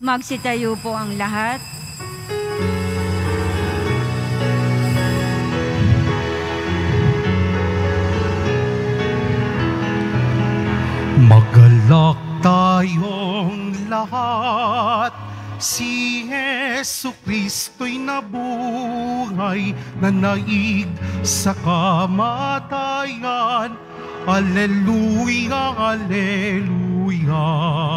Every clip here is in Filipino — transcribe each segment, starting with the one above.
Magsitayo po ang lahat. Magalak tayong lahat, si Jesucristo'y nabuhay, nanaig sa kamatayan. Alleluia, alleluia.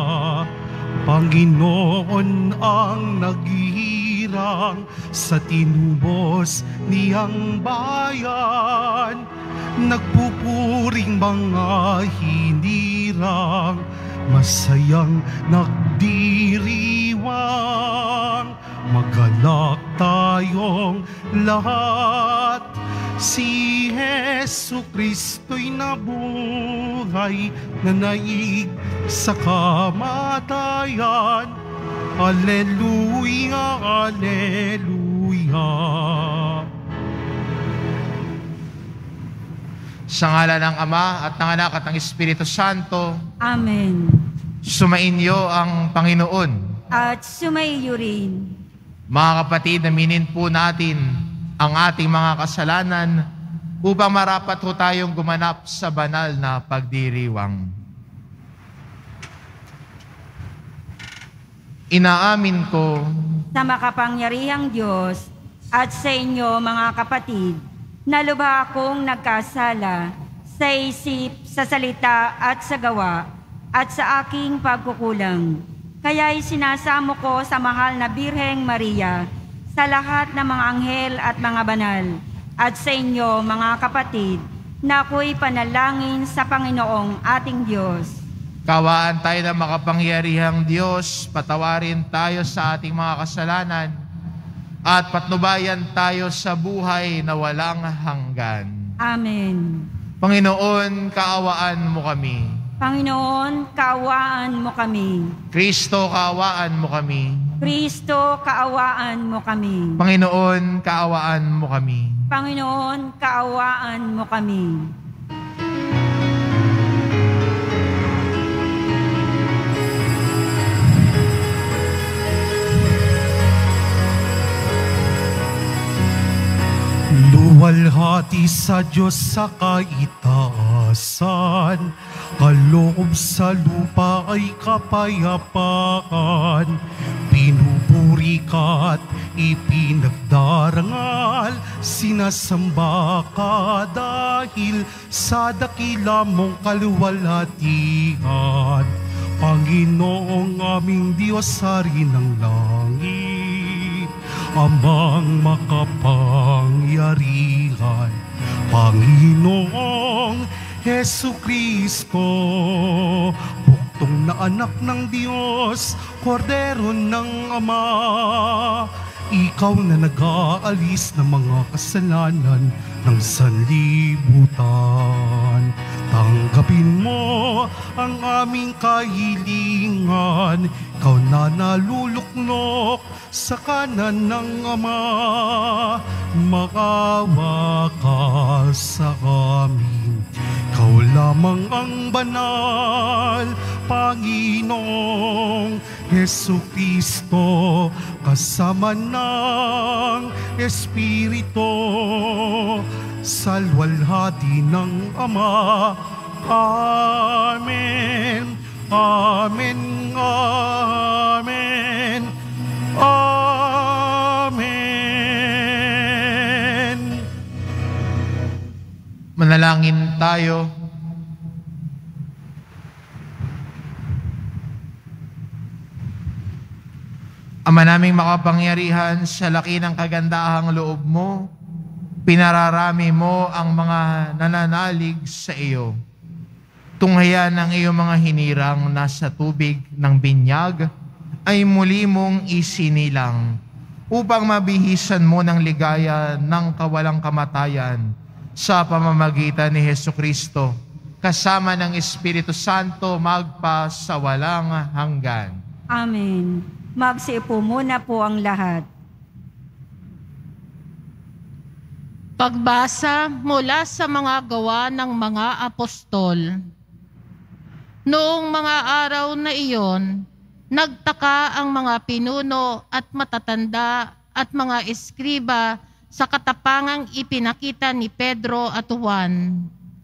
Panginoon ang naghihirang sa tinubos niyang bayan. Nagpupuring mga hinirang, masayang nagdiriwang. Magalak tayong lahat, si Jesucristo'y nabuhay, nanaig sa kamatayan. Alleluia, alleluia. Sa ngalan ng Ama at ng Anak at ng Espiritu Santo. Amen. Sumainyo ang Panginoon. At sumaiyo rin. Mga kapatid, aminin po natin ang ating mga kasalanan upang marapat po tayong gumanap sa banal na pagdiriwang. Inaamin ko Sa makapangyarihang Diyos at sa inyo mga kapatid, na lubha akong nagkasala sa isip, sa salita at sa gawa at sa aking pagkukulang. Kaya'y sinasamo ko sa mahal na Birheng Maria, sa lahat ng mga anghel at mga banal, at sa inyo mga kapatid, na ako'y panalangin sa Panginoong ating Diyos. kawaan tayo ng makapangyarihang Diyos, patawarin tayo sa ating mga kasalanan, at patnubayan tayo sa buhay na walang hanggan. Amen. Panginoon, kaawaan mo kami. Panginoon, kaawaan mo kami. Kristo, kaawaan mo kami. Kristo, kaawaan mo kami. Panginoon, kaawaan mo kami. Panginoon, kaawaan mo kami. Luwalhati sa Diyos sa kaitaasan, kaloob sa lupa ay kapayapaan. Pinupuri ka't ipinagdarangal, sinasamba ka dahil sa dakila mong kaluwalhatian. Panginoong aming Diyos, Hari ng langit, Amang makapangyarihan, Panginoong Jesucristo, buktong na anak ng Diyos, Kordero ng Ama. Ikaw na nag-aalis ng mga kasalanan ng sanlibutan. Tanggapin mo ang aming kahilingan, ikaw na naluluknok sa kanan ng Ama. Maawa ka sa amin, ikaw lamang ang banal, Panginoong Jesucristo, kasama ng Espiritu, sa luwalhati ng Ama. Amen. Amen. Amen. Amen. Manalangin tayo. Ama naming makapangyarihan, sa laki ng kagandahang loob mo, pinararami mo ang mga nananalig sa iyo. Tunghayan ng iyong mga hinirang nasa tubig ng binyag ay muli mong isinilang upang mabihisan mo ng ligaya ng kawalang kamatayan sa pamamagitan ni Jesucristo, kasama ng Espiritu Santo magpa sa walang hanggan. Amen. Magsiupo muna po ang lahat. Pagbasa mula sa mga gawa ng mga apostol. Noong mga araw na iyon, Nagtaka ang mga pinuno at matatanda at mga eskriba sa katapangang ipinakita ni Pedro at Juan.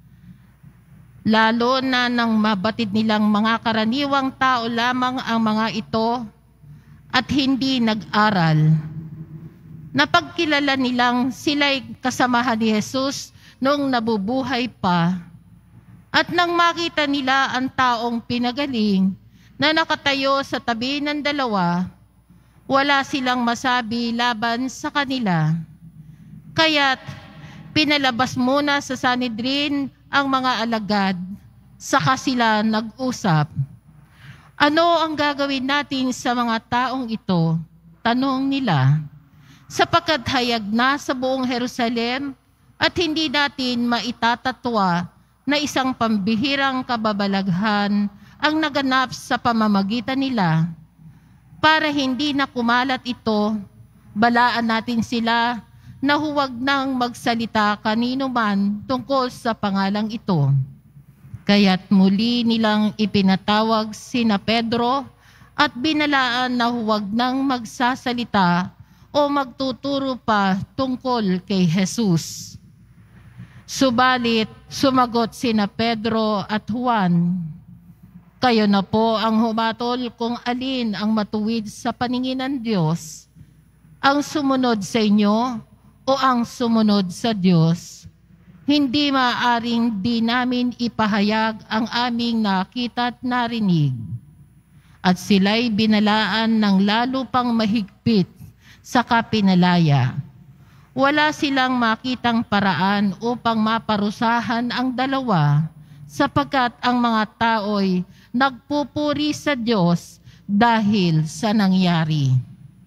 Lalo na nang mabatid nilang mga karaniwang tao lamang ang mga ito at hindi nag-aral. Napagkilala nilang sila'y kasamahan ni Jesus noong nabubuhay pa. At nang makita nila ang taong pinagaling na nakatayo sa tabi ng dalawa, wala silang masabi laban sa kanila. Kaya't pinalabas muna sa Sanhedrin ang mga alagad, saka sila nag-usap. Ano ang gagawin natin sa mga taong ito? Tanong nila. Sapagkat hayag na sa buong Jerusalem at hindi natin maitatatwa na isang pambihirang kababalaghan ang naganap sa pamamagitan nila. Para hindi na kumalat ito, balaan natin sila na huwag nang magsalita kanino man tungkol sa pangalang ito. Kaya't muli nilang ipinatawag sina Pedro at binalaan na huwag nang magsasalita o magtuturo pa tungkol kay Jesus. Subalit, sumagot sina Pedro at Juan, kayo na po ang humatol kung alin ang matuwid sa paningin ng Diyos, ang sumunod sa inyo o ang sumunod sa Diyos. Hindi maaaring di namin ipahayag ang aming nakita at narinig. At sila'y binalaan ng lalo pang mahigpit sa kapinalaya. Wala silang makitang paraan upang maparusahan ang dalawa sapagkat ang mga tao'y nagpupuri sa Diyos dahil sa nangyari.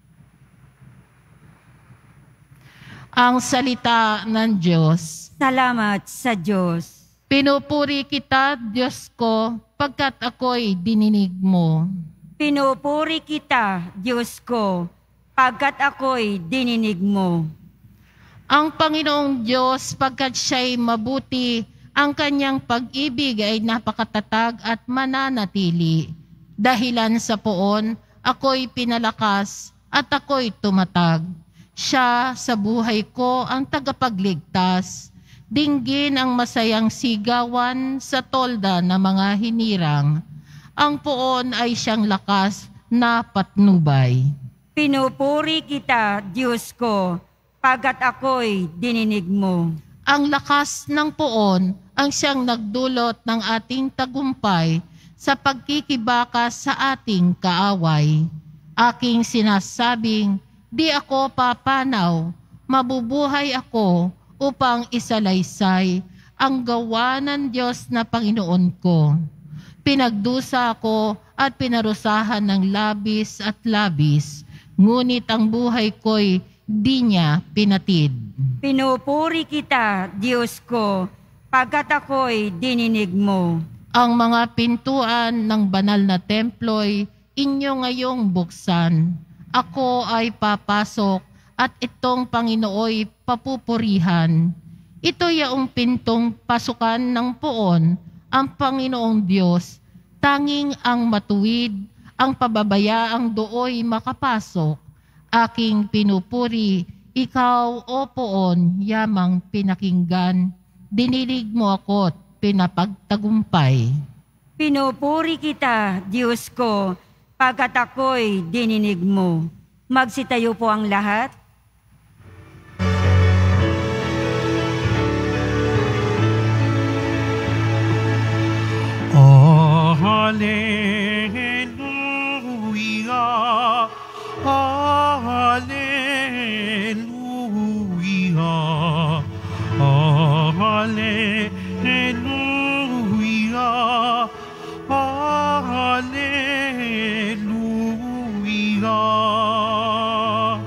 Ang salita ng Diyos. Salamat sa Diyos. Pinupuri kita, Diyos ko, pagkat ako'y dininig mo. Pinupuri kita, Diyos ko, pagkat ako'y dininig mo. Ang Panginoong Diyos, pagkat siya'y mabuti, ang kanyang pag-ibig ay napakatatag at mananatili. Dahilan sa poon, ako'y pinalakas at ako'y tumatag. Siya sa buhay ko ang tagapagligtas. Dinggin ang masayang sigawan sa tolda ng mga hinirang. Ang poon ay siyang lakas na patnubay. Pinupuri kita, Diyos ko, pagkat ako'y dininig mo. Ang lakas ng poon ang siyang nagdulot ng ating tagumpay sa pagkikibaka sa ating kaaway. Aking sinasabing, di ako papanaw, mabubuhay ako upang isalaysay ang gawa ng Diyos na Panginoon ko. Pinagdusa ako at pinarusahan ng labis at labis, ngunit ang buhay ko'y di niya pinatid. Pinupuri kita, Diyos ko, pagkat ako'y dininig mo. Ang mga pintuan ng banal na templo'y inyo ngayong buksan. Ako ay papasok at itong Panginooy papupurihan. Ito yaong pintong pasukan ng poon, ang Panginoong Diyos, tanging ang matuwid, ang pababayaang dooy makapasok. Aking pinupuri, ikaw o poon, yamang pinakinggan, dinilig mo ako't pinapagtagumpay. Pinupuri kita, Diyos ko, pagkat ako'y dininig mo. Magsitayo po ang lahat. Hallelujah, Hallelujah, Hallelujah, Hallelujah.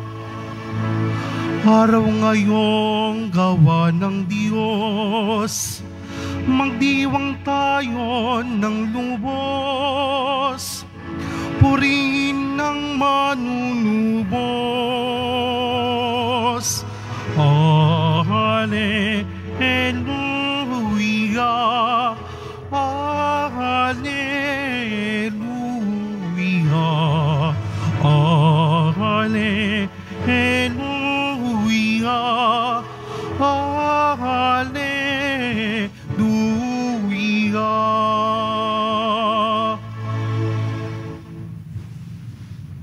Araw ngayong gawa ng Diyos, magdiwang tayo ng lubos, purihin ng manunubos. Hallelujah, Hallelujah.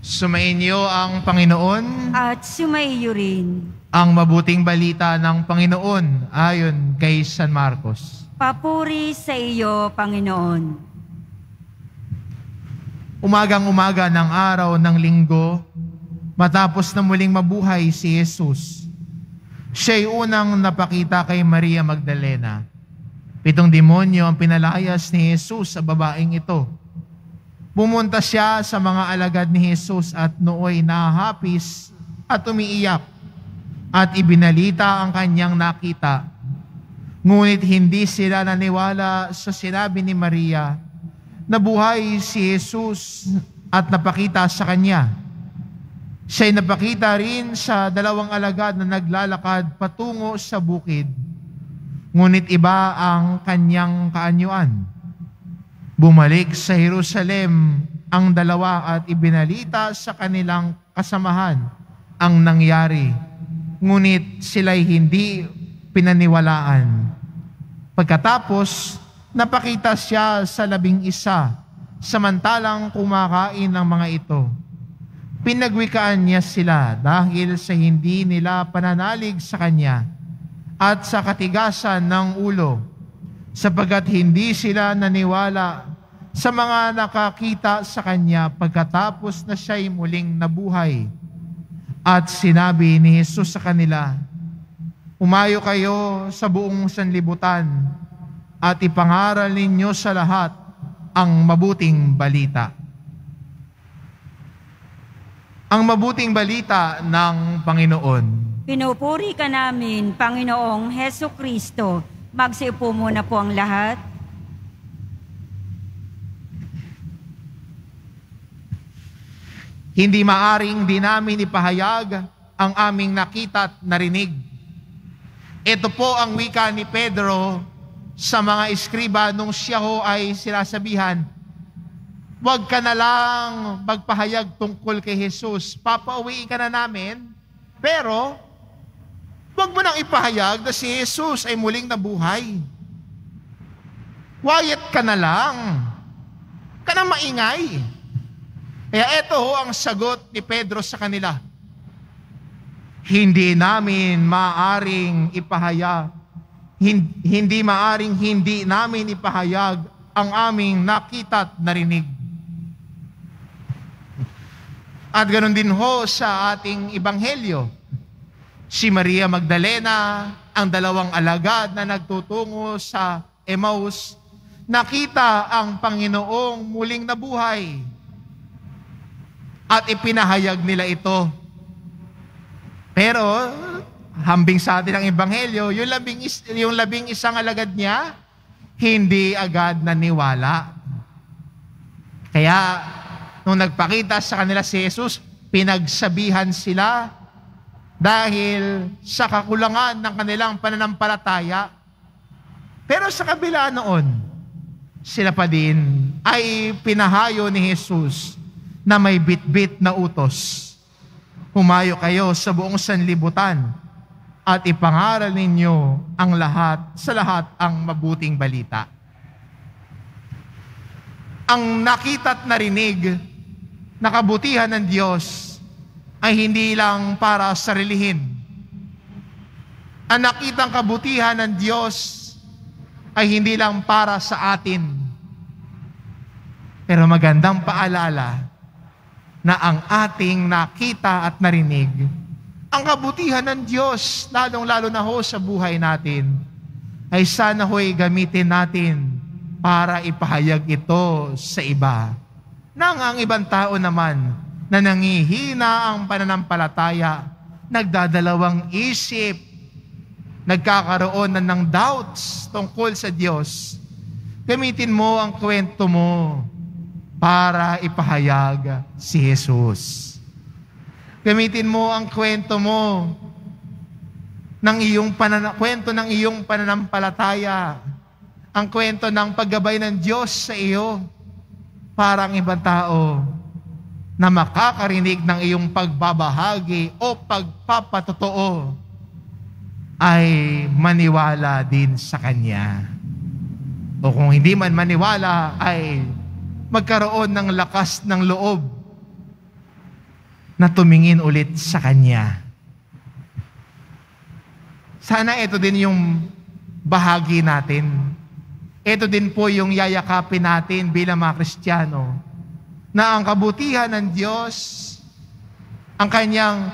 Sumainyo ang Panginoon. At sumaiyo rin. Ang mabuting balita ng Panginoon ayon kay San Marcos. Papuri sa iyo, Panginoon. Umagang-umaga ng araw ng linggo, matapos na muling mabuhay si Jesus, siya'y unang napakita kay Maria Magdalena. 7 demonyo ang pinalayas ni Jesus sa babaeng ito. Pumunta siya sa mga alagad ni Jesus at nooy nahahapis at umiiyak at ibinalita ang kanyang nakita. Ngunit hindi sila naniwala sa sinabi ni Maria na buhay si Jesus at napakita sa kanya. Siya'y napakita rin sa 2 alagad na naglalakad patungo sa bukid. Ngunit iba ang kanyang kaanyuan. Bumalik sa Jerusalem ang 2 at ibinalita sa kanilang kasamahan ang nangyari. Ngunit sila'y hindi pinaniwalaan. Pagkatapos, napakita siya sa 11, samantalang kumakain ng mga ito. Pinagwikaan niya sila dahil sa hindi nila pananalig sa kanya at sa katigasan ng ulo, sapagkat hindi sila naniwala sa mga nakakita sa kanya pagkatapos na siya'y muling nabuhay. At sinabi ni Jesus sa kanila, "Umayo kayo sa buong sanlibutan at ipangaral ninyo sa lahat ang mabuting balita." Ang mabuting balita ng Panginoon. Pinupuri ka namin, Panginoong Heso Kristo. Magsiupo muna po ang lahat. Hindi maaring di namin ipahayag ang aming nakita at narinig. Ito po ang wika ni Pedro sa mga eskriba nung siya ho ay sinasabihan, "Huwag ka na lang magpahayag tungkol kay Jesus. Papauwiin ka na namin, pero huwag mo nang ipahayag na si Jesus ay muling nabuhay. Quiet ka na lang. Ka na maingay." Kaya ito ho ang sagot ni Pedro sa kanila. Hindi namin maaring ipahayag, hindi maaring hindi namin ipahayag ang aming nakita at narinig. At ganoon din ho sa ating ebanghelyo. Si Maria Magdalena, ang 2 alagad na nagtutungo sa Emmaus, nakita ang Panginoong muling nabuhay. At ipinahayag nila ito. Pero, hambing sa atin ang ebanghelyo, yung 11 alagad niya, hindi agad naniwala. Kaya, nung nagpakita sa kanila si Jesus, pinagsabihan sila dahil sa kakulangan ng kanilang pananampalataya. Pero sa kabila noon, sila pa din ay pinahayo ni Jesus na may bitbit na utos. Humayo kayo sa buong sanlibutan at ipangaral ninyo ang sa lahat ang mabuting balita. Ang nakita at narinig na kabutihan ng Diyos ay hindi lang para sarilihin. Ang nakitang kabutihan ng Diyos ay hindi lang para sa atin. Pero magandang paalala na ang ating nakita at narinig, ang kabutihan ng Diyos, lalong-lalo na ho sa buhay natin, ay sana ho'y gamitin natin para ipahayag ito sa iba. Nang ang ibang tao naman na nangihina ang pananampalataya, nagdadalawang isip, nagkakaroon na ng doubts tungkol sa Diyos, gamitin mo ang kwento mo para ipahayag si Jesus. Gamitin mo ang kwento mo ng kwento ng iyong pananampalataya, ang kwento ng paggabay ng Diyos sa iyo, para ang ibang tao na makakarinig ng iyong pagbabahagi o pagpapatotoo ay maniwala din sa Kanya. O kung hindi man maniwala, ay magkaroon ng lakas ng loob na tumingin ulit sa Kanya. Sana ito din yung bahagi natin. Ito din po yung yayakapin natin bilang mga Kristiyano, na ang kabutihan ng Diyos, ang Kanyang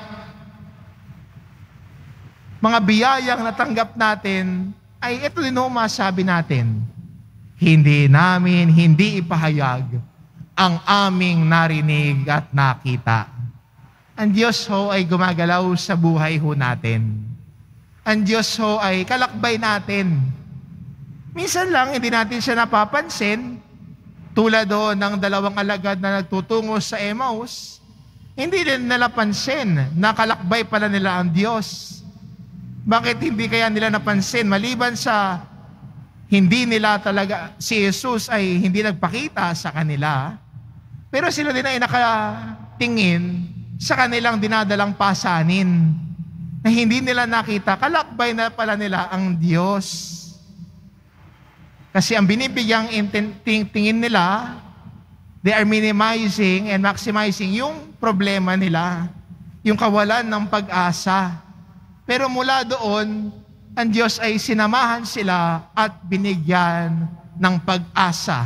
mga biyayang natanggap natin, ay ito din ho masabi natin, hindi ipahayag ang aming narinig at nakita. Ang Diyos ho ay gumagalaw sa buhay ho natin. Ang Diyos ho ay kalakbay natin. Minsan lang, hindi natin siya napapansin. Tulad doon ng 2 alagad na nagtutungo sa Emmaus, hindi din nila pansin na kalakbay pala nila ang Diyos. Bakit hindi kaya nila napansin? Maliban sa hindi nila talaga, si Jesus ay hindi nagpakita sa kanila, pero sila din ay nakatingin sa kanilang dinadalang pasanin na hindi nila nakita, kalakbay na pala nila ang Diyos. Kasi ang binibigyang tingin nila, they are minimizing and maximizing yung problema nila, yung kawalan ng pag-asa. Pero mula doon, ang Diyos ay sinamahan sila at binigyan ng pag-asa.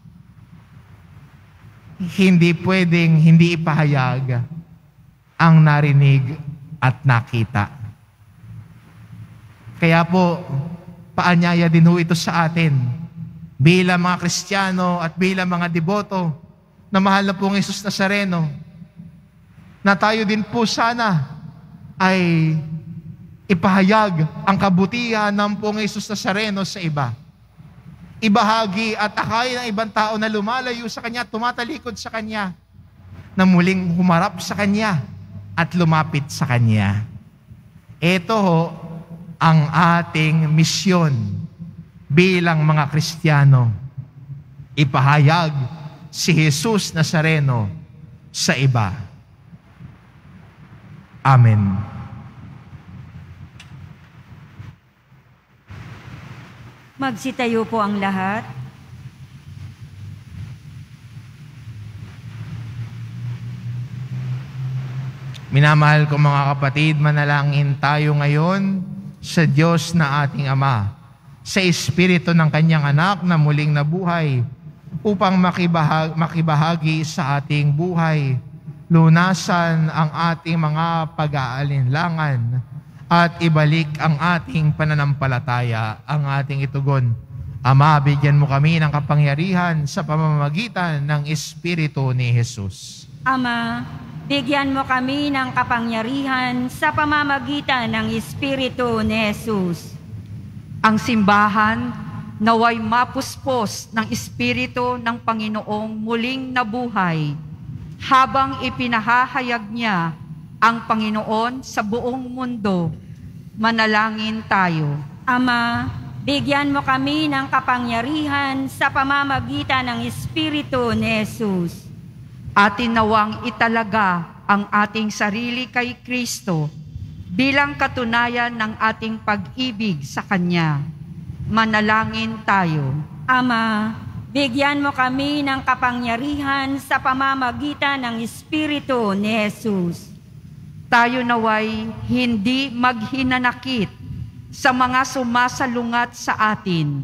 Hindi pwedeng hindi ipahayag ang narinig at nakita. Kaya po, paanyaya din ho ito sa atin bilang mga Kristiyano at bilang mga deboto na mahal na pong Jesus Nazareno, na tayo din po sana ay ipahayag ang kabutihan ng pong Jesus Nazareno sa iba. Ibahagi at akay ng ibang tao na lumalayo sa Kanya, tumatalikod sa Kanya, na muling humarap sa Kanya at lumapit sa Kanya. Ito ho ang ating misyon bilang mga Kristiyano. Ipahayag si Jesus Nazareno sa iba. Amen. Magsitayo po ang lahat. Minamahal ko mga kapatid, manalangin tayo ngayon sa Diyos na ating Ama, sa Espiritu ng Kanyang Anak na muling nabuhay, upang makibahagi sa ating buhay, lunasan ang ating mga pag-aalinlangan, at ibalik ang ating pananampalataya, ang ating itugon. Ama, bigyan mo kami ng kapangyarihan sa pamamagitan ng Espiritu ni Jesus. Ama, bigyan mo kami ng kapangyarihan sa pamamagitan ng Espiritu ni Jesus. Ang simbahan naway mapuspos ng Espiritu ng Panginoong muling nabuhay habang ipinahahayag niya ang Panginoon sa buong mundo. Manalangin tayo. Ama, bigyan mo kami ng kapangyarihan sa pamamagitan ng Espiritu ni Jesus. Atin nawang italaga ang ating sarili kay Kristo bilang katunayan ng ating pag-ibig sa Kanya. Manalangin tayo. Ama, bigyan mo kami ng kapangyarihan sa pamamagitan ng Espiritu ni Jesus. Tayo naway hindi maghinanakit sa mga sumasalungat sa atin,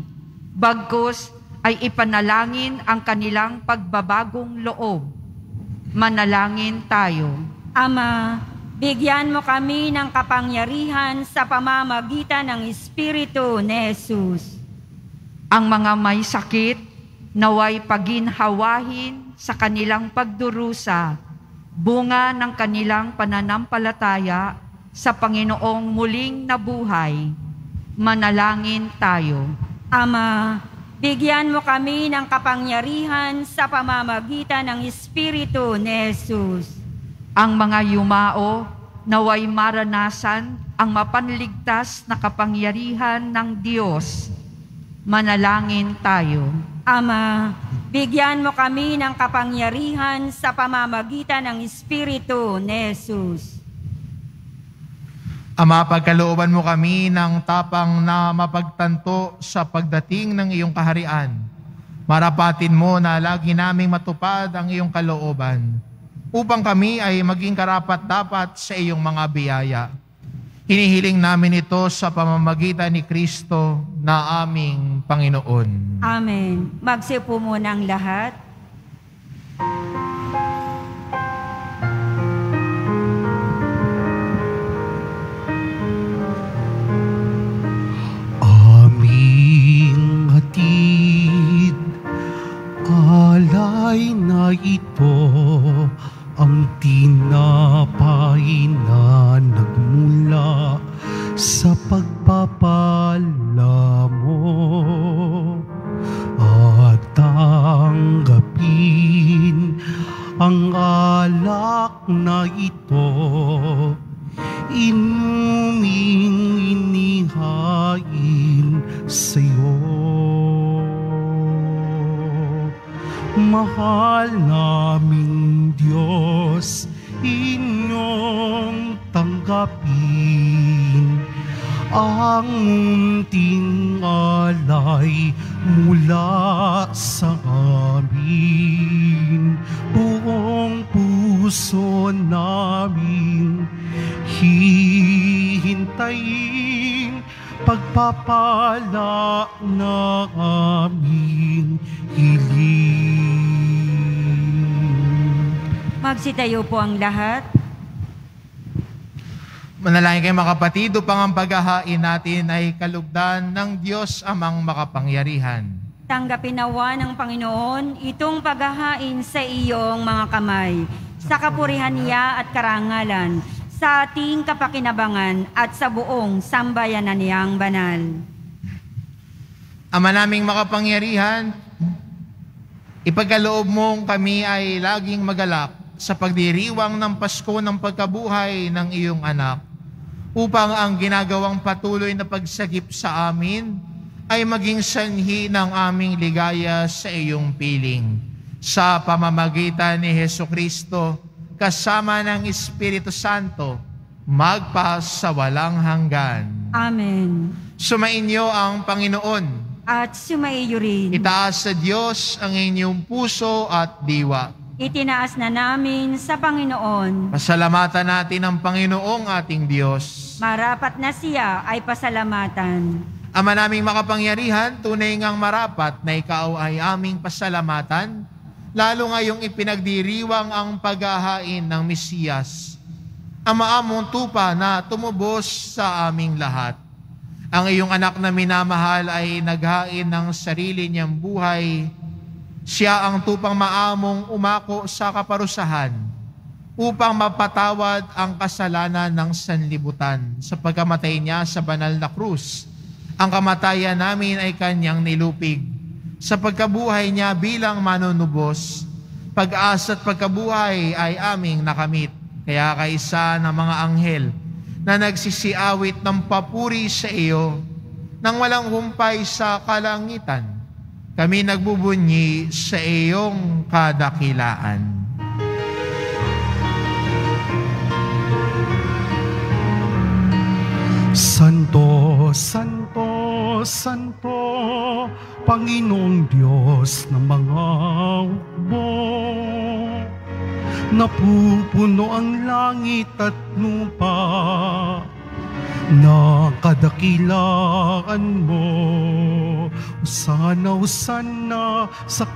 bagkus ay ipanalangin ang kanilang pagbabagong loob. Manalangin tayo. Ama, bigyan mo kami ng kapangyarihan sa pamamagitan ng Espiritu ni Jesus. Ang mga may sakit naway paginhawahin sa kanilang pagdurusa, bunga ng kanilang pananampalataya sa Panginoong muling nabuhay. Manalangin tayo. Ama, bigyan mo kami ng kapangyarihan sa pamamagitan ng Espiritu ni Jesus. Ang mga yumao naway maranasan ang mapanligtas na kapangyarihan ng Diyos. Manalangin tayo. Ama, bigyan mo kami ng kapangyarihan sa pamamagitan ng Espiritu ni Jesus. Ama, pagkalooban mo kami ng tapang na mapagtanto sa pagdating ng iyong kaharian. Marapatin mo na lagi naming matupad ang iyong kalooban. upang kami ay maging karapat-dapat sa iyong mga biyaya. Hinihiling namin ito sa pamamagitan ni Kristo na aming Panginoon. Amen. Magsiupo muna ang lahat. Aming hatid, alay na ito, ang tinapay na nagmula sa pagpapala mo. At tanggapin ang alak na ito, inuming inihain sa'yo. Mahal naming Diyos, inyong tanggapin ang munting alay mula sa amin. Buong puso namin hihintayin pagpapala na aming hiling. Magsitayo po ang lahat. Manalangin kayo mga kapatid, upang ang paghahain natin ay kalugdan ng Diyos Amang makapangyarihan. Tanggapin nawa ng Panginoon itong paghahain sa iyong mga kamay, sa kapurihan niya at karangalan, sa ating kapakinabangan at sa buong sambayanan niyang banal. Ama naming makapangyarihan, ipagkaloob mong kami ay laging magalak sa pagdiriwang ng Pasko ng pagkabuhay ng iyong anak, upang ang ginagawang patuloy na pagsagip sa amin ay maging sanhi ng aming ligaya sa iyong piling. Sa pamamagitan ni Hesukristo, kasama ng Espiritu Santo, magpasawalang hanggan. Amen. Sumainyo ang Panginoon. At sumaiyo rin. Itaas sa Diyos ang inyong puso at diwa. Itinaas na namin sa Panginoon. Pasalamatan natin ang Panginoong ating Diyos. Marapat na siya ay pasalamatan. Ama naming makapangyarihan, tunay ngang marapat na ikaw ay aming pasalamatan, lalo ngayong ipinagdiriwang ang paghahain ng Mesiyas, ang maamong tupa na tumubos sa aming lahat. Ang iyong anak na minamahal ay naghain ng sarili niyang buhay. Siya ang tupang maamong umako sa kaparusahan upang mapatawad ang kasalanan ng sanlibutan. Sa pagkamatay niya sa banal na krus, ang kamatayan namin ay kanyang nilupig. Sa pagkabuhay niya bilang manunubos, pag-asa at pagkabuhay ay aming nakamit. Kaya kaisa ng mga anghel na nagsisiawit ng papuri sa iyo nang walang humpay sa kalangitan, kami nagbubunyi sa iyong kadakilaan. Santo, Santo, Santo, Panginoong Diyos ng mga hukbo. Napupuno ang langit at lupa na kadakilaan mo. Sana, sana sa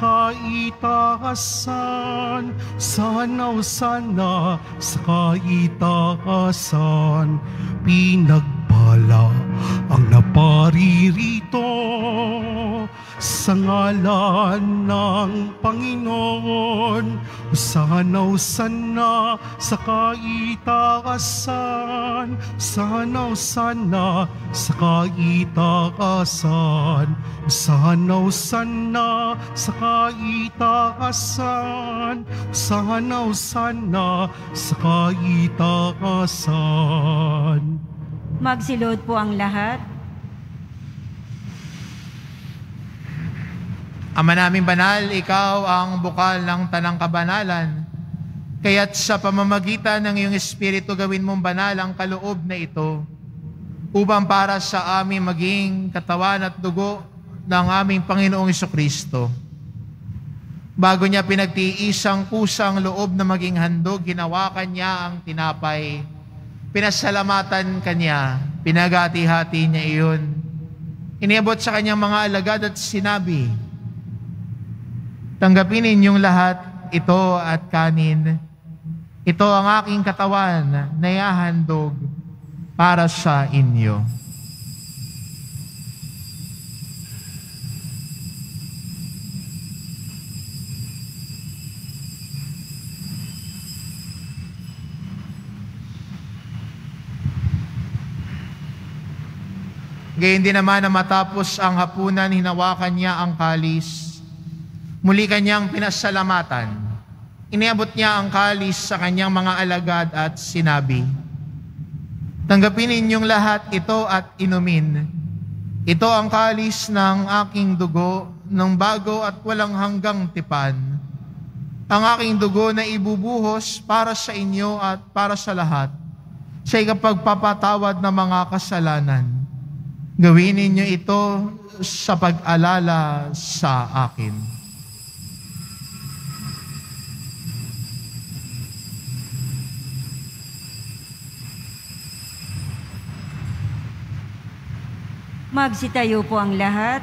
kaitaasan, sana, sana sa kaitaasan, pinagpala ang naparirito sa ngalan ng Panginoon. Sana, sana sa kaitaasan, sana, sana sa kaitaasan, sana, sana sa kaitaasan, sana, sana sa kaitaasan. Magsilod po ang lahat. Ama naming banal, ikaw ang bukal ng tanang kabanalan. Kaya't sa pamamagitan ng iyong Espiritu gawin mong banal ang kaloob na ito, upang para sa amin maging katawan at dugo ng aming Panginoong Hesukristo. Bago niya pinagtiisang kusang loob na maging handog, hinawakan niya ang tinapay. Pinasalamatan kanya, pinagati-hati niya iyon. Iniabot sa kanyang mga alagad at sinabi, "Tanggapin ninyong lahat ito at kanin. Ito ang aking katawan na ihahandog para sa inyo." Gayon din naman na matapos ang hapunan, hinawakan niya ang kalis. Muli kanyang pinasalamatan. Iniabot niya ang kalis sa kanyang mga alagad at sinabi, "Tanggapin ninyong lahat ito at inumin. Ito ang kalis ng aking dugo, ng bago at walang hanggang tipan. Ang aking dugo na ibubuhos para sa inyo at para sa lahat, sa ikapagpapatawad ng mga kasalanan. Gawin ninyo ito sa pag-alala sa akin." Magsitayo po ang lahat.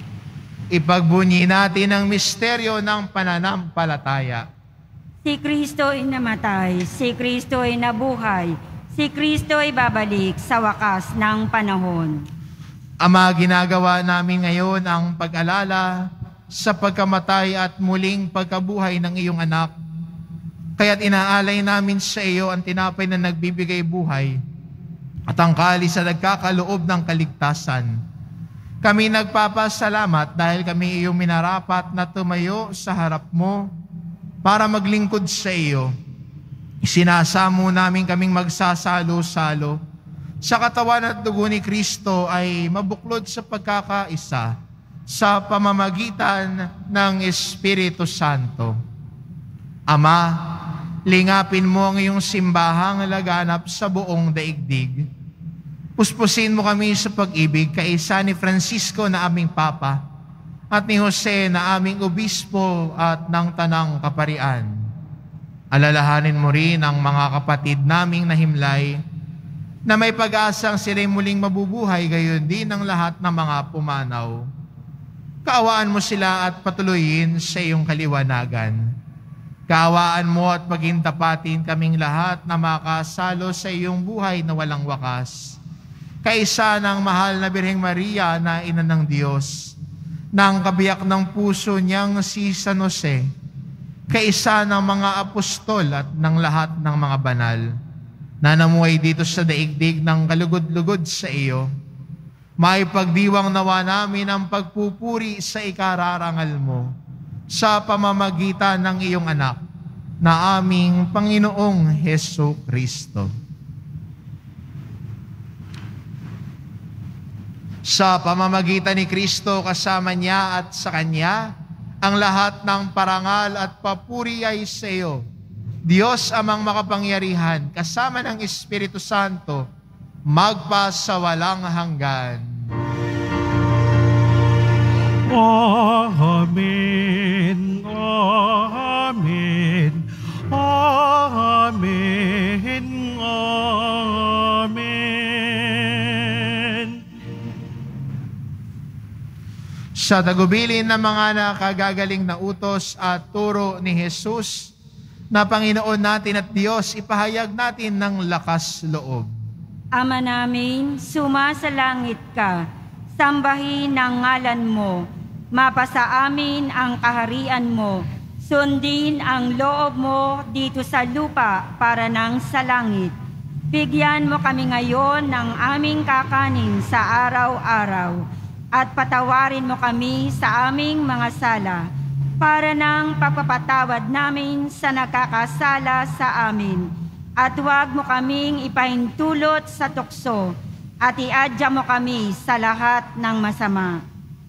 Ipagbunyi natin ang misteryo ng pananampalataya. Si Kristo ay namatay, si Kristo ay nabuhay, si Kristo ay babalik sa wakas ng panahon. Ama, ginagawa namin ngayon ang pag-alala sa pagkamatay at muling pagkabuhay ng iyong anak. Kaya't inaalay namin sa iyo ang tinapay na nagbibigay buhay at ang kalis na nagkakaloob ng kaligtasan. Kami nagpapasalamat dahil kami iyong minarapat na tumayo sa harap mo para maglingkod sa iyo. Isinasamo namin kaming magsasalo-salo sa katawan at dugo ni Kristo ay mabuklod sa pagkakaisa sa pamamagitan ng Espiritu Santo. Ama, lingapin mo ang iyong simbahang laganap sa buong daigdig. Puspusin mo kami sa pag-ibig kaisa ni Francisco na aming Papa at ni Jose na aming Obispo at ng Tanang Kaparian. Alalahanin mo rin ang mga kapatid naming nahimlay na may pag-asang sila'y muling mabubuhay, gayon din ang lahat ng mga pumanaw. Kaawaan mo sila at patuloyin sa iyong kaliwanagan. Kaawaan mo at pagintapatin kaming lahat na makasalo sa iyong buhay na walang wakas. Kaisa ng mahal na Birheng Maria na Ina ng Diyos, ng kabiyak ng puso niyang si San Jose, kaisa ng mga apostol at ng lahat ng mga banal, na namuhay dito sa daigdig ng kalugod-lugod sa iyo, maipagdiwang nawa namin ang pagpupuri sa ikararangal mo sa pamamagitan ng iyong anak na aming Panginoong Hesu Kristo. Sa pamamagitan ni Kristo, kasama niya at sa Kanya, ang lahat ng parangal at papuri ay sa iyo, Diyos amang makapangyarihan, kasama ng Espiritu Santo, magpa sa walang hanggan. Amen. Amen. Amen. Amen. Sa tagubilin ng mga nakagagaling na utos at turo ni Jesus, na Panginoon natin at Diyos, ipahayag natin ng lakas loob. Ama namin, sumasalangit ka, sambahin ang ngalan mo, mapasa amin ang kaharian mo, sundin ang loob mo dito sa lupa para nang sa langit. Bigyan mo kami ngayon ng aming kakanin sa araw-araw at patawarin mo kami sa aming mga sala para ng pagpapatawad namin sa nakakasala sa amin. At huwag mo kaming ipahintulot sa tukso at iadya mo kami sa lahat ng masama.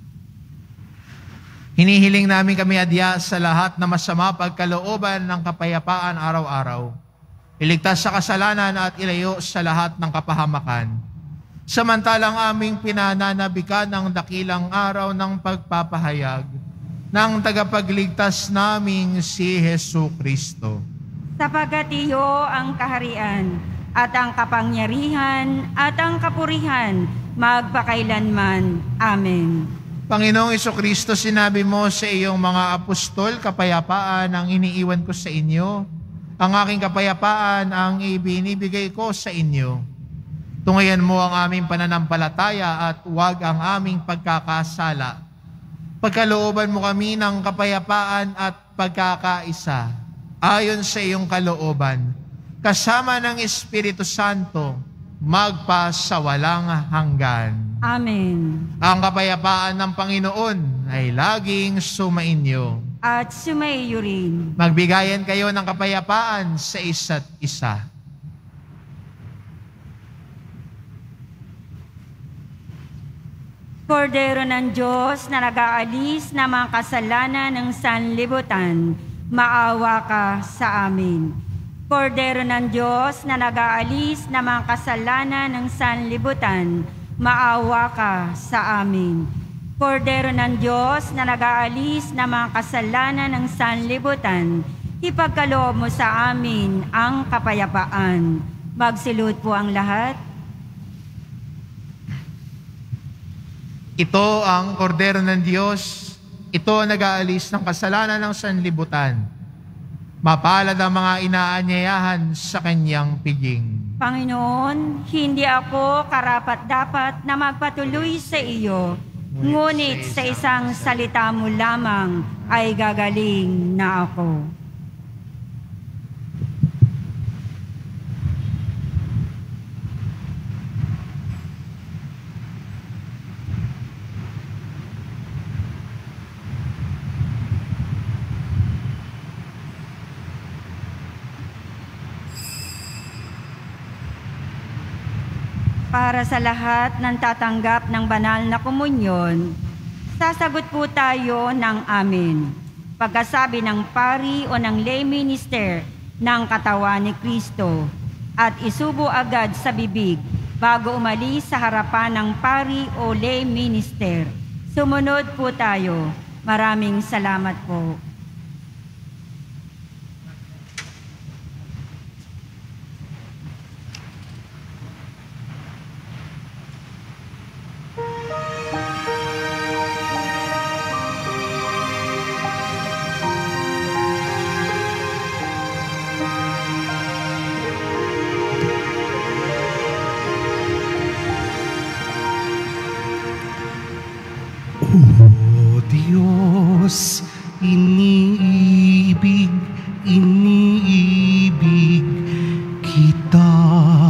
Hinihiling namin kami adya sa lahat na masama pagkalooban ng kapayapaan araw-araw. Iligtas sa kasalanan at ilayo sa lahat ng kapahamakan. Samantalang aming pinananabikan ang dakilang araw ng pagpapahayag ng tagapagligtas naming si Hesu Kristo. Sapagkat iyo ang kaharian at ang kapangyarihan at ang kapurihan magpakailanman. Amen. Panginoong Kristo, sinabi mo sa iyong mga apostol, kapayapaan ang iniiwan ko sa inyo. Ang aking kapayapaan ang ibinibigay ko sa inyo. Tungayan mo ang aming pananampalataya at huwag ang aming pagkakasala. Pagkalooban mo kami ng kapayapaan at pagkakaisa, ayon sa iyong kalooban, kasama ng Espiritu Santo, magpasawalang hanggan. Amen. Ang kapayapaan ng Panginoon ay laging sumainyo. At sumaiyo rin. Magbigayan kayo ng kapayapaan sa isa't isa. Kordero ng Diyos na nag-aalis ng mga kasalanan ng sanlibutan, maawa ka sa amin. Kordero ng Diyos na nag-aalis ng mga kasalanan ng sanlibutan, maawa ka sa amin. Kordero ng Diyos na nag-aalis ng mga kasalanan ng sanlibutan, ipagkaloob mo sa amin ang kapayapaan. Magsilud po ang lahat. Ito ang kordero ng Diyos. Ito ang nag-aalis ng kasalanan ng sanlibutan. Mapalad ang mga inaanyayahan sa kanyang piging. Panginoon, hindi ako karapat-dapat na magpatuloy sa iyo, ngunit sa isang salita mo lamang ay gagaling na ako. Para sa lahat ng tatanggap ng banal na komunyon, sasagot po tayo ng amen. Pagkasabi ng pari o ng lay minister ng katawan ni Kristo at isubo agad sa bibig bago umalis sa harapan ng pari o lay minister. Sumunod po tayo. Maraming salamat po. O Diyos, iniibig kita.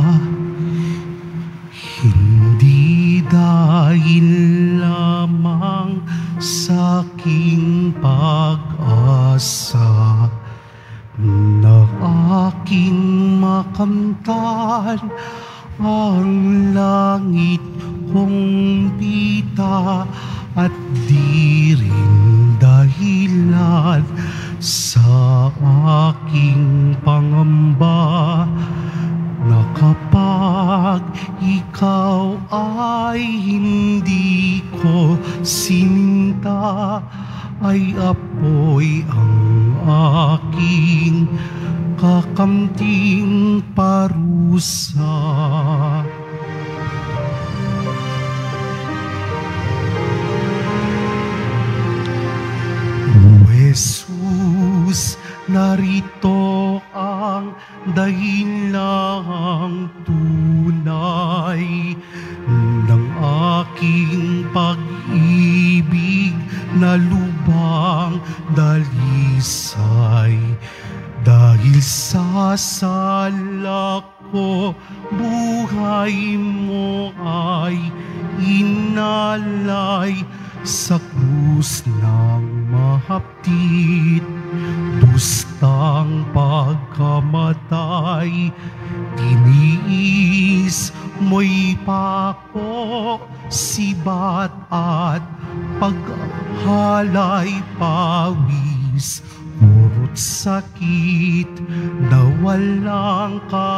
Hindi dahil lamang sa aking pag-asa na aking makamtan ang langit kong pita, at di rin dahilan sa aking pangamba na kapag ikaw ay hindi ko sinta, ay apoy ang aking kakamting parusa. Jesus, narito ang dahilang tunay ng aking pag-ibig na lubang dalisay. Dahil sa sala ko, buhay mo ay inalay sa krus ng mahapdit. Dustang pagkamatay, tiniis mo'y pako, sibat at paghalay pawis, purot sakit na walang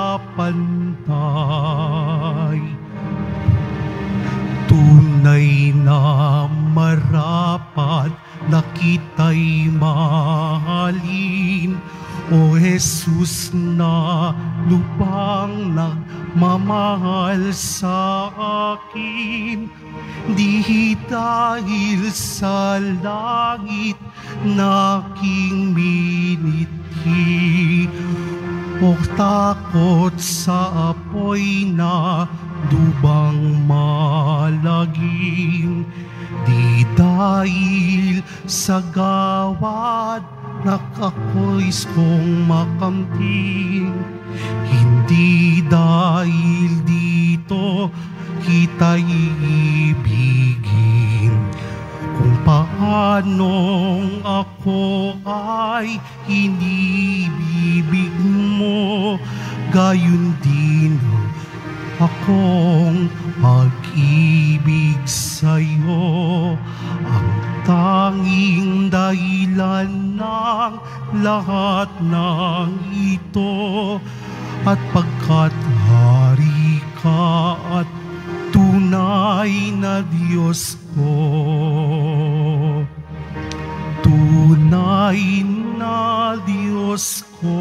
kapantay. Tunay na marapat na kita'y mahalin. O Jesus na lupang nagmamahal sa akin, di dahil sa langit na aking miniti, o takot sa apoy na lubang malagim, di dahil sa gawad na kakoys kong makamting, hindi dahil dito kita'y iibigin. Kung paanong ako ay inibibig mo, gayon din akong pag-ibig sa'yo. Ang tanging dahilan ng lahat ng ito, at pagkat hari ka at tunay na Diyos ko, tunay na Diyos ko.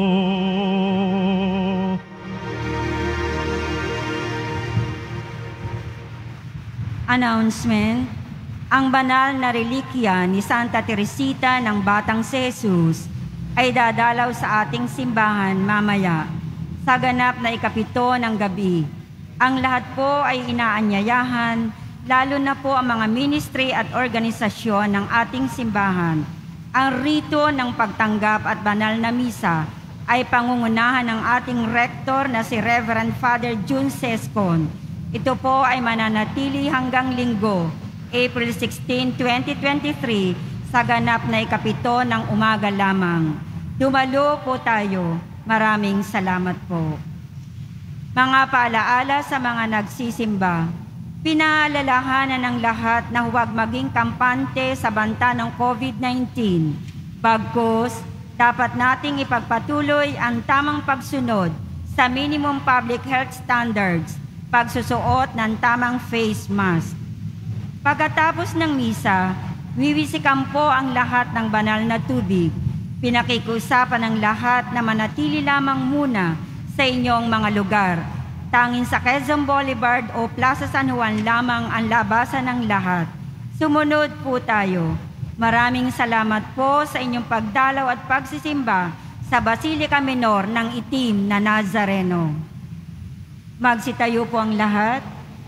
Announcement: ang banal na relikya ni Santa Teresita ng Batang si Jesus ay dadalaw sa ating simbahan mamaya sa ganap na 7 ng gabi. Ang lahat po ay inaanyayahan, lalo na po ang mga ministry at organisasyon ng ating simbahan. Ang rito ng pagtanggap at banal na misa ay pangungunahan ng ating rektor na si Reverend Father June Sescon. Ito po ay mananatili hanggang Linggo, April 16, 2023, sa ganap na 7 ng umaga lamang. Dumalo po tayo. Maraming salamat po. Mga paalaala sa mga nagsisimba. Pinaalalahanan ng lahat na huwag maging kampante sa banta ng COVID-19. Bagkus, dapat nating ipagpatuloy ang tamang pagsunod sa minimum public health standards, pagsusuot ng tamang face mask. Pagkatapos ng misa, wiwisikan po ang lahat ng banal na tubig. Pinakikiusapan ng lahat na manatili lamang muna sa inyong mga lugar. Tanging sa Quezon Boulevard o Plaza San Juan lamang ang labasan ng lahat. Sumunod po tayo. Maraming salamat po sa inyong pagdalaw at pagsisimba sa Basilica Minor ng Itim na Nazareno. Magsitayo po ang lahat.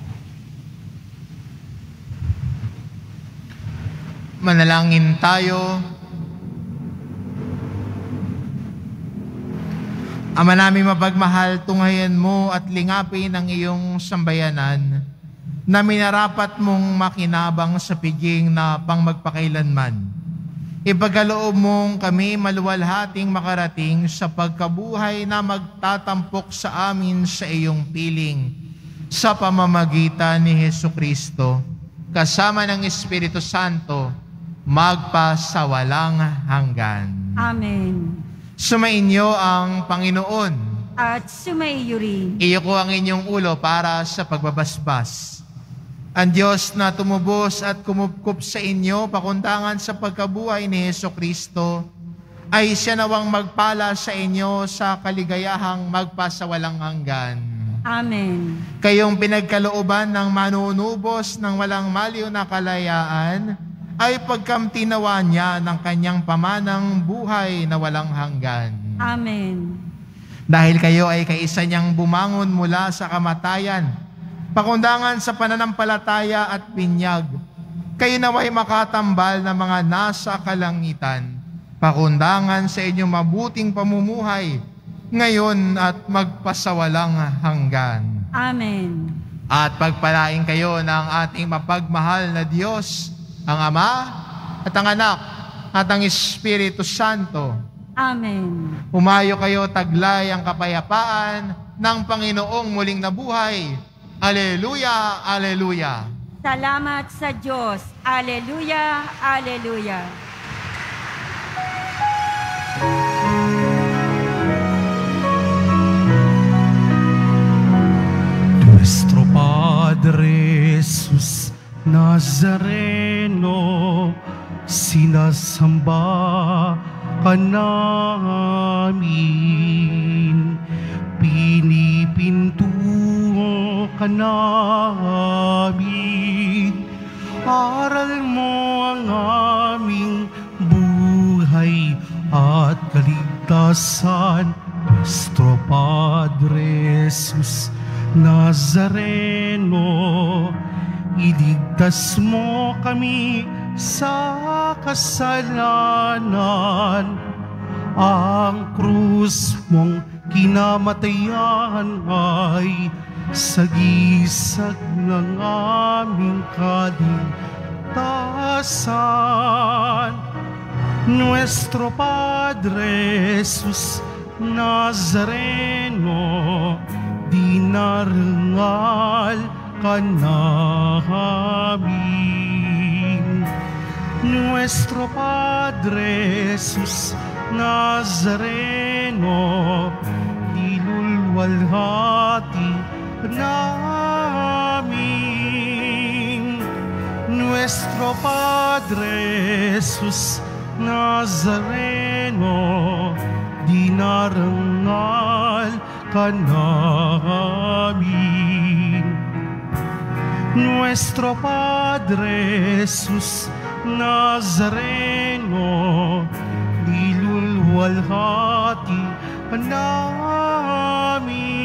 Manalangin tayo. Ama namin mapagmahal, tunghayan mo at lingapin ang iyong sambayanan na minarapat mong makinabang sa piging na pangmagpakailanman. Ipagkaloob mong kami maluwalhating makarating sa pagkabuhay na magtatampok sa amin sa iyong piling sa pamamagitan ni Jesucristo, kasama ng Espiritu Santo, magpasawalang hanggan. Amen. Sumainyo ang Panginoon. At sumaiyo rin. Iyo ko ang inyong ulo para sa pagbabasbas. Ang Diyos na tumubos at kumupkup sa inyo pakundangan sa pagkabuhay ni Jesucristo, ay siya nawang magpala sa inyo sa kaligayahang magpasawalang hanggan. Amen. Kayong pinagkalooban ng manunubos ng walang maliw na kalayaan, ay pagkamtinawa niya ng kanyang pamanang buhay na walang hanggan. Amen. Dahil kayo ay kaisa niyang bumangon mula sa kamatayan, pakundangan sa pananampalataya at binyag, kayo naway makatambal na mga nasa kalangitan, pakundangan sa inyong mabuting pamumuhay, ngayon at magpasawalang hanggan. Amen. At pagpalain kayo ng ating mapagmahal na Diyos, ang Ama at ang Anak at ang Espiritu Santo. Amen. Humayo kayo taglay ang kapayapaan ng Panginoong muling nabuhay. Aleluya, aleluya. Salamat sa Diyos. Aleluya, aleluya. Nuestro Padre Jesus Nazareno, sinasamba ka namin, pinipinto ka namin. Aral mo ang aming buhay at kaligtasan, Nuestro Padre Jesus Nazareno. Iligtas mo kami sa kasalanan, ang krus mong kinamatayan ay sagisag ng aming kaligtasan. Nuestro Padre Jesus Nazareno, dinarangal ka namin. Nuestro Padre Jesus Nazareno, dilulwalhati namin. Nuestro Padre Jesus Nazareno, dinarangal ka namin. Nuestro Padre Jesus Nazareno, dilulwalhati ka namin.